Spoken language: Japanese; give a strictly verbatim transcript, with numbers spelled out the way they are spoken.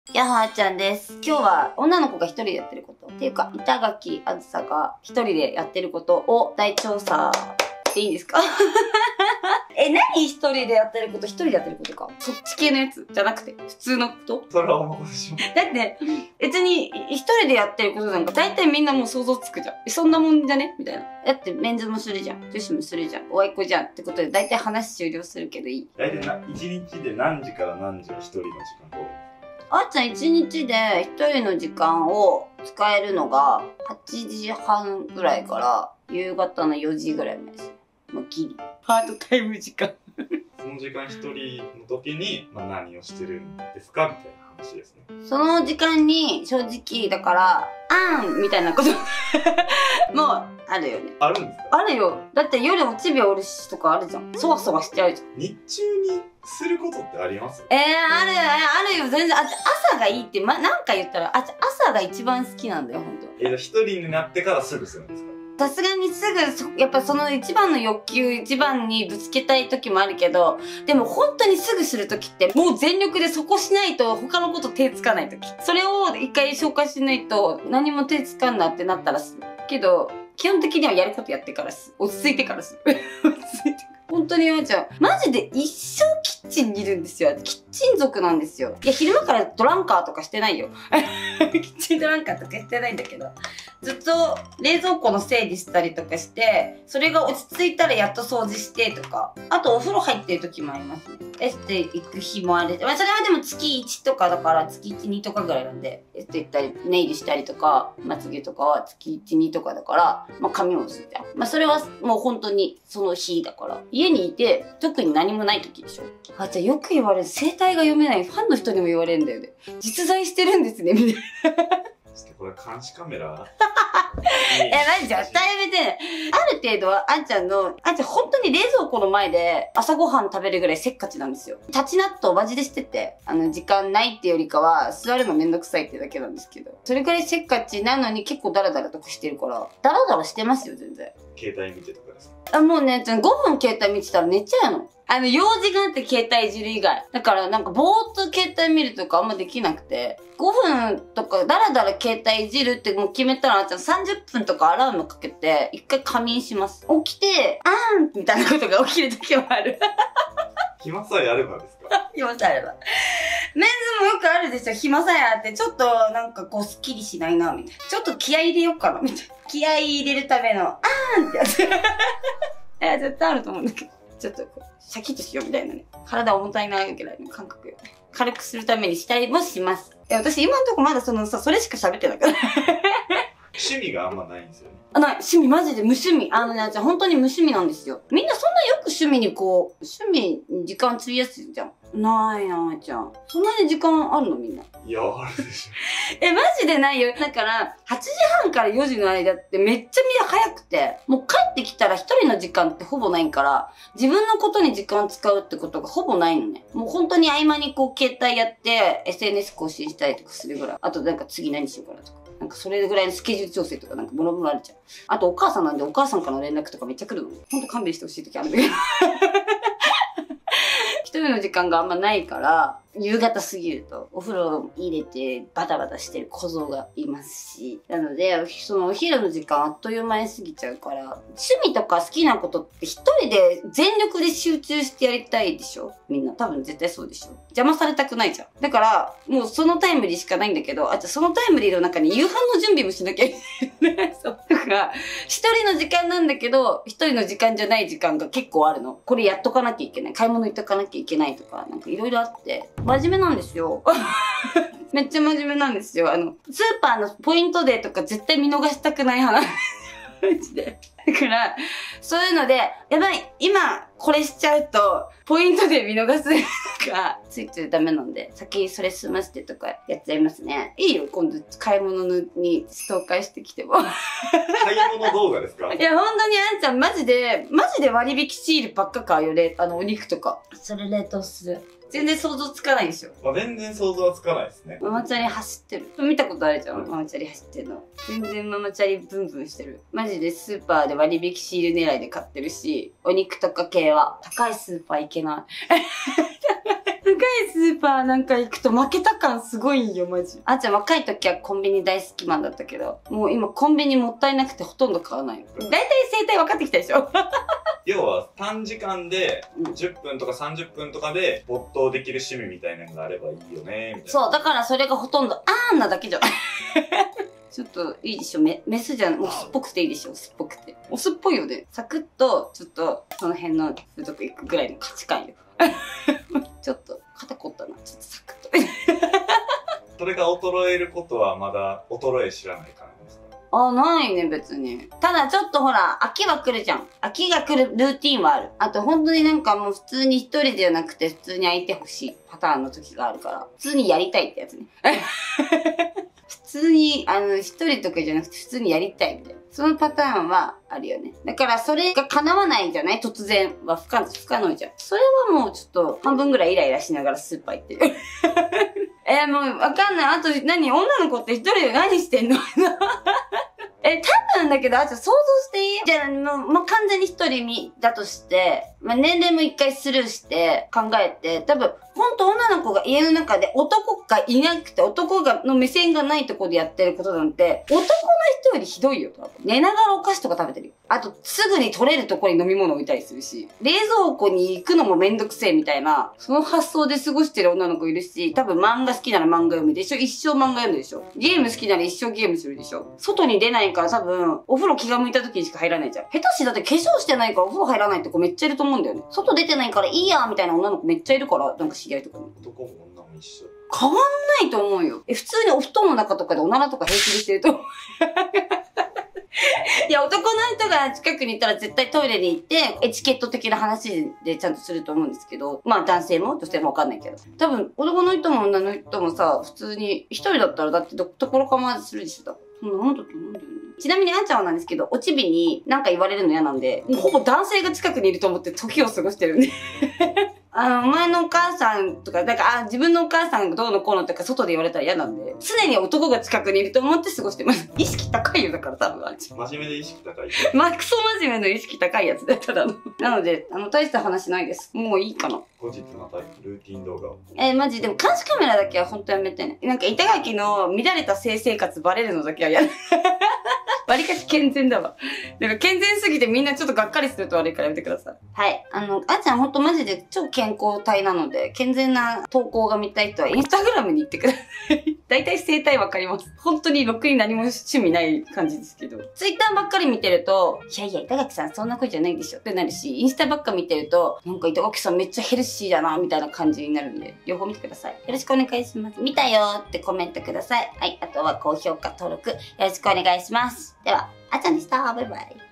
やはーちゃんです。今日は女の子が一人でやってること。っていうか、板垣あずさが一人でやってることを大調査でいいんですかえ、何一人でやってること一人でやってることか。そっち系のやつじゃなくて、普通のこと。 それは思うでしょ。 だって、別に一人でやってることなんか大体みんなもう想像つくじゃん。そんなもんじゃねみたいな。だってメンズもするじゃん。女子もするじゃん。おあいこじゃん。ってことで大体話終了するけどいい。 大体な、一日で何時から何時は一人の時間と。 あっちゃん一日で一人の時間を使えるのがはちじはんぐらいから夕方のよじぐらいまでですね。もうギリ。ハートタイム時間。 その時間一人の時に、まあ、何をしてるんですかみたいな話ですね。 その時間に正直だからあんみたいなこともうあるよね。 あるんですか？ あるよ。だって夜おちびおるしとかあるじゃん。そわそわしちゃうじゃん。 日中にすることってあります？ えー、あるあるよ。全然。あ、朝がいいって、ま、なんか言ったら、あ、朝が一番好きなんだよ、ほんと。 え、じゃあ一人になってからすぐするんですか？ さすがにすぐ、やっぱその一番の欲求、一番にぶつけたい時もあるけど、でも本当にすぐする時って、もう全力でそこしないと他のこと手つかない時。それを一回消化しないと何も手つかんなってなったらする。けど、基本的にはやることやってからす。落ち着いてからす。落ち着いてから。本当に言われちゃう。マジで一生キッチンにいるんですよ。キッチン族なんですよ。いや、昼間からドランカーとかしてないよ。キッチンドランカーとかしてないんだけど。ずっと冷蔵庫の整理したりとかして、それが落ち着いたらやっと掃除してとか。あとお風呂入ってる時もありますね。エステ行く日もある。まあ、それはでも月いちとかだから月いち、にとかぐらいなんで、エステ行ったり、ネイルしたりとか、まつげとかは月いち、にとかだから、まあ髪もするじゃん。まあそれはもう本当にその日だから。家にいて特に何もない時でしょ。あ、じゃあよく言われる。生態が読めないファンの人にも言われるんだよね。実在してるんですね、みたいな。 ちょっとこれ監視カメラえ、マジ絶対やめて。ある程度は、あんちゃんの、あんちゃん本当に冷蔵庫の前で朝ごはん食べるぐらいせっかちなんですよ。立ち納豆マジでしてて、あの、時間ないってよりかは、座るのめんどくさいってだけなんですけど。それぐらいせっかちなのに結構ダラダラとかしてるから、ダラダラしてますよ、全然。 携帯見てとかですか？ あ、もうね、ごふん携帯見てたら寝ちゃうの。あの、用事があって携帯いじる以外。だからなんかぼーっと携帯見るとかあんまできなくて、ごふんとかだらだら携帯いじるってもう決めたら、あんちゃんさんじゅっぷんとかアラームかけて、一回仮眠します。起きて、あーんみたいなことが起きる時もある。 暇さえあればですか？ 暇さえあれば。メンズもよくあるでしょ。暇さえあって、ちょっとなんかこうスッキリしないな、みたいな。ちょっと気合い入れようかな、みたいな。気合い入れるための、あーんってやつ。いや、絶対あると思うんだけど。ちょっとこう、シャキッとしようみたいなね。体重たいな、ぐらいの感覚よ。軽くするためにしたりもします。いや、私今んとこまだそのさ、それしか喋ってないから。 趣味があんまないんですよね。 あ、ない。趣味、マジで無趣味。あのね、じゃあ本当に無趣味なんですよ。みんなそんなよく趣味にこう、趣味に時間費やすじゃん。ないなあちゃん。そんなに時間あるのみんな。 いや、あるでしょ。 え、マジでないよ。だから、はちじはんからよじの間ってめっちゃみんな早くて、もう帰ってきたら一人の時間ってほぼないから、自分のことに時間使うってことがほぼないのね。もう本当に合間にこう携帯やって、エスエヌエス 更新したりとかするぐらい。あとなんか次何しようかなとか。なんかそれぐらいのスケジュール調整とかなんかもろもろあるじゃん。あとお母さんなんでお母さんからの連絡とかめっちゃ来るの。ほんと勘弁してほしい時あるんだけど。一人の時間があんまないから、夕方過ぎるとお風呂入れてバタバタしてる小僧がいますし。なので、そのお昼の時間あっという間に過ぎちゃうから、趣味とか好きなことって一人で全力で集中してやりたいでしょ？みんな多分絶対そうでしょ？邪魔されたくないじゃん。だから、もうそのタイムリーしかないんだけど、あとそのタイムリーの中に夕飯の準備もしなきゃいけない。そう。だから、一人の時間なんだけど、一人の時間じゃない時間が結構あるの。これやっとかなきゃいけない。買い物行っとかなきゃいけないとか、なんかいろいろあって。真面目なんですよ。めっちゃ真面目なんですよ。あの、スーパーのポイントデーとか絶対見逃したくない話。マジで。だから、そういうので、やばい、今これしちゃうと、ポイントで見逃すとか、ついついダメなんで、先にそれ済ませてとかやっちゃいますね。いいよ、今度買い物にストーカーしてきても。 買い物動画ですか？ いや、本当にあんちゃんマジで、マジで割引シールばっか買うよ、ね、あの、お肉とか。それ冷凍する。全然想像つかないでしょ。 まあ、全然想像はつかないですね。 ママチャリ走ってる。見たことあるじゃん、ママチャリ走ってるの。全然ママチャリブンブンしてる。マジでスーパーで割引シール狙いで買ってるし、お肉とか系は高いスーパー行けない。 いスーパーなんか行くと負けた感すごいよ、マジ。あーちゃん若い時はコンビニ大好きマンだったけど、もう今コンビニもったいなくてほとんど買わない。だいたい生態分かってきたでしょ要は短時間でじゅっぷんとかさんじゅっぷんとかで没頭できる趣味みたいなのがあればいいよね、みたいな。 そう、だからそれがほとんど、あーんなだけじゃん。ちょっといいでしょ、メメスじゃん、オスっぽくていいでしょ、オスっぽくて。オスっぽいよね。サクッと、ちょっと、その辺の、そういうとこ行くぐらいの価値観よ。ちょっと、肩凝ったな。ちょっとサクッと。 それが衰えることはまだ衰え知らない感じですか？ あ、ないね、別に。ただちょっとほら、飽きは来るじゃん。飽きが来るルーティンはある。あと本当になんかもう普通に一人ではなくて普通に相手欲しいパターンの時があるから。普通にやりたいってやつね。普通に、あの、一人とかじゃなくて普通にやりたいみたいな。そのパターンはあるよね。だからそれが叶わないんじゃない？突然は不可不可能じゃん。それはもうちょっと半分ぐらいイライラしながらスーパー行ってる。えー、もうわかんない。あと何？女の子って一人で何してんの？え、多分だけど、あと想像していい？じゃあ、もう、もう完全に一人身だとして、まあ、年齢も一回スルーして考えて、多分、ほんと女の子が家の中で男がいなくて、男が、の目線がないところでやってることなんて、男の人よりひどいよ、多分。寝ながらお菓子とか食べてるよ。あと、すぐに取れるところに飲み物置いたりするし、冷蔵庫に行くのもめんどくせえみたいな、その発想で過ごしてる女の子いるし、多分漫画好きなら漫画読むでしょ？一生漫画読むでしょ？ゲーム好きなら一生ゲームするでしょ？外に出ないから多分、お風呂気が向いた時にしか入らないじゃん。下手しだって化粧してないからお風呂入らないって子めっちゃいると思うんだよね。外出てないからいいやみたいな女の子めっちゃいるから、なんか知り合いとかに。 男も女も一緒。 変わんないと思うよ。え、普通にお布団の中とかでおならとか平気でしてると思う。いや、男の人が近くにいたら絶対トイレに行って、エチケット的な話でちゃんとすると思うんですけど、まあ男性も女性もわかんないけど。多分、男の人も女の人もさ、普通に、一人だったらだってど、ところ構わずするでしょ、だから。そんなもんだと思うんだよね。ちなみにあんちゃんはなんですけど、おちびに何か言われるの嫌なんで、もうほぼ男性が近くにいると思って時を過ごしてるんで。あの、お前のお母さんとか、なんか、あ、自分のお母さんがどうのこうのとか外で言われたら嫌なんで、常に男が近くにいると思って過ごしてます。意識高いよ、だから多分あんちゃん。 真面目で意識高い。 マクソ真面目の意識高いやつで、ただの。なので、あの、大した話ないです。もういいかな。 後日またルーティン動画を。 えー、マジでも監視カメラだけはほんとやめてね。なんか板垣の乱れた性生活バレるのだけは嫌だ。わりかし健全だわ。なんか健全すぎてみんなちょっとがっかりすると悪いからやめてください。はい。あの、あんちゃんほんとマジで超健康体なので、健全な投稿が見たい人はインスタグラムに行ってください。大体生態わかります。本当にろくに何も趣味ない感じですけど。ツイッターばっかり見てると、いやいや、板垣さんそんな子じゃないでしょってなるし、インスタばっか見てると、なんか板垣さんめっちゃヘルシーだな、みたいな感じになるんで、両方見てください。よろしくお願いします。見たよーってコメントください。はい。あとは高評価登録よろしくお願いします。では、あちゃんでした。バイバイ。